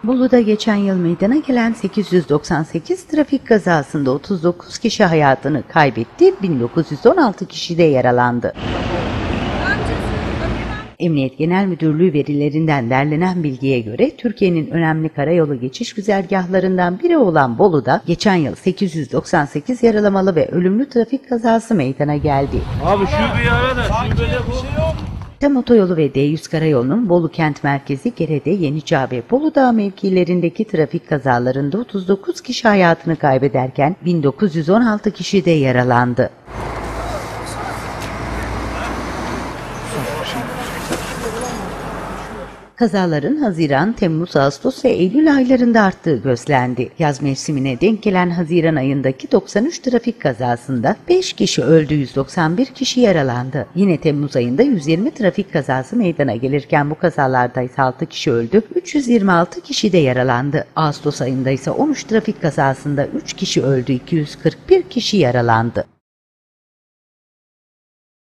Bolu'da geçen yıl meydana gelen 898 trafik kazasında 39 kişi hayatını kaybetti, 1916 kişi de yaralandı. Emniyet Genel Müdürlüğü verilerinden derlenen bilgiye göre Türkiye'nin önemli karayolu geçiş güzergahlarından biri olan Bolu'da geçen yıl 898 yaralamalı ve ölümlü trafik kazası meydana geldi. Abi şu bir ara da şu böyle bu. TEM otoyolu ve D100 karayolunun Bolu kent merkezi Gerede, Yeniçağ ve Bolu Dağı mevkilerindeki trafik kazalarında 39 kişi hayatını kaybederken 1916 kişi de yaralandı. Kazaların Haziran, Temmuz, Ağustos ve Eylül aylarında arttığı gözlendi. Yaz mevsimine denk gelen Haziran ayındaki 93 trafik kazasında 5 kişi öldü, 191 kişi yaralandı. Yine Temmuz ayında 120 trafik kazası meydana gelirken bu kazalarda ise 6 kişi öldü, 326 kişi de yaralandı. Ağustos ayında ise 13 trafik kazasında 3 kişi öldü, 241 kişi yaralandı.